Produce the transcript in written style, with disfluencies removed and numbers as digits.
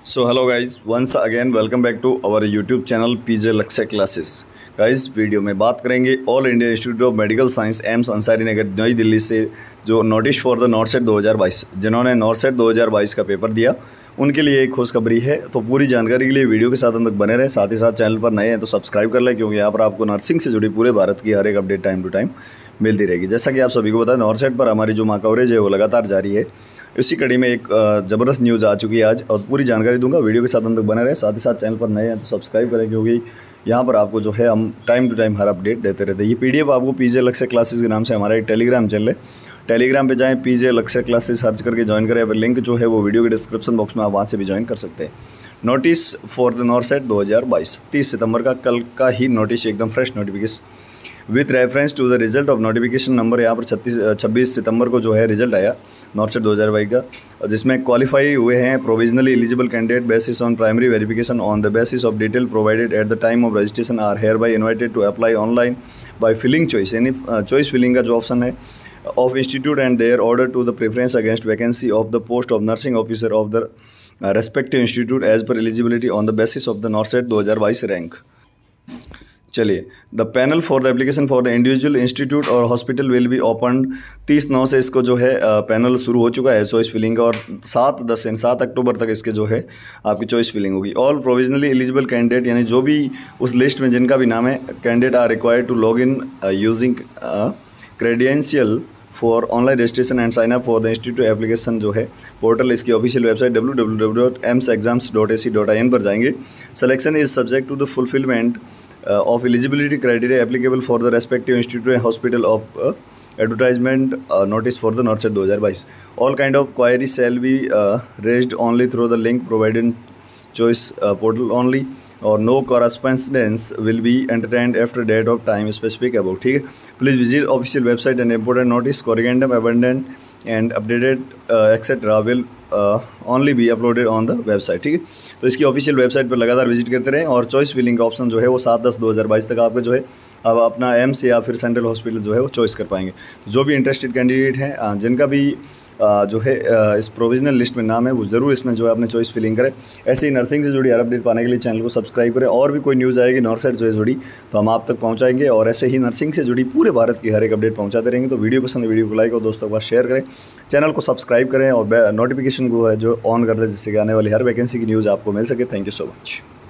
So hello guys, once again welcome back to our YouTube channel PJ Lakshya classes. Guys video में बात करेंगे all India institute of medical science AIIMS Ansari Nagar New Delhi से जो notice for the NORCET 2022 जिन्होंने नॉर्सेट 2022 का paper दिया उनके लिए एक खुशखबरी है। तो पूरी जानकारी के लिए वीडियो के साथ अंत तक बने रहे, साथ ही साथ चैनल पर नए हैं तो सब्सक्राइब कर लें, क्योंकि यहाँ पर आपको नर्सिंग से जुड़ी पूरे भारत की हर एक अपडेट टाइम टू टाइम मिलती रहेगी। जैसा कि आप सभी को पता है, नॉर्सेट पर हमारी जो कवरेज है वो लगातार जारी है। इसी कड़ी में एक ज़बरदस्त न्यूज़ आ चुकी है आज, और पूरी जानकारी दूंगा। वीडियो के साथ अंत तक बने रहे, साथ ही साथ चैनल पर नए हैं तो सब्सक्राइब करें, क्योंकि यहाँ पर आपको जो है हम टाइम टू टाइम हर अपडेट देते रहते हैं। ये पीडीएफ आपको पीजे लक्ष्य क्लासेस के नाम से हमारा एक टेलीग्राम चैनल है, टेलीग्राम पे जाएं, पीजे लक्ष्य क्लासेस सर्च करके ज्वाइन करें। फिर लिंक जो है वो वीडियो के डिस्क्रिप्शन बॉक्स में आप वहाँ से भी ज्वाइन कर सकते हैं। नोटिस फॉर द नॉर्सेट 2022 30 सितंबर का, कल का ही नोटिस, एकदम fresh notification with reference to the result of notification number. यहाँ पर 26 सितंबर को जो है रिजल्ट आया नॉर्सेट 2022 का, जिसमें क्वालिफाई हुए हैं provisionally eligible candidate basis on primary verification on the basis of detail provided at the time of registration are hereby invited to apply online by filling choice, यानी चॉइस फिलिंग का जो option है of institute and their order to the preference against vacancy of the post of nursing officer of the respective institute as per eligibility on the basis of the NORCET 2022 rank। चलिए, the panel for the application for the individual institute और hospital will be open 30/9 से इसको जो है panel शुरू हो चुका है चॉइस फिलिंग का, और 7 अक्टूबर तक इसके जो है आपकी चॉइस फिलिंग होगी। ऑल प्रोविजनली एलिजिबल कैंडिडेट, यानी जो भी उस लिस्ट में जिनका भी नाम है, candidate are required to log in using credential for online registration and sign up for the institute application जो है पोर्टल, इसकी ऑफिशियल वेबसाइट www.emsexams.ac.in पर जाएंगे। Selection is subject to the fulfilment of eligibility criteria applicable for the respective institute and hospital of advertisement notice for the NORCET 2022। All kind of queries shall be raised only through the link provided in choice portal only, or no correspondence will be entertained after date of time specific above। ठीक है, please visit official website and important notice corrigendum addendum and updated etcetera will only be uploaded on the website. ठीक है, तो इसकी official website पर लगातार visit करते रहें, और चॉइस फिलिंग का ऑप्शन जो है वो 7/10/2022 तक आपको जो है अब अपना एम्स या फिर सेंट्रल हॉस्पिटल जो है वो चॉइस कर पाएंगे। तो जो भी इंटरेस्टेड कैंडिडेट हैं, जिनका भी जो है इस प्रोविजनल लिस्ट में नाम है, वो ज़रूर इसमें जो है अपने चॉइस फिलिंग करें। ऐसे ही नर्सिंग से जुड़ी हर अपडेट पाने के लिए चैनल को सब्सक्राइब करें, और भी कोई न्यूज़ आएगी नॉर्सेट से जुड़ी तो हम आप तक पहुंचाएंगे, और ऐसे ही नर्सिंग से जुड़ी पूरे भारत की हर एक अपडेट पहुंचाते रहेंगे। तो वीडियो पसंद है, वीडियो को लाइक और दोस्तों के पास शेयर करें, चैनल को सब्सक्राइब करें और नोटिफिकेशन को है जो ऑन कर दें, जिससे कि आने वाली हर वैकेंसी की न्यूज़ आपको मिल सके। Thank you so much.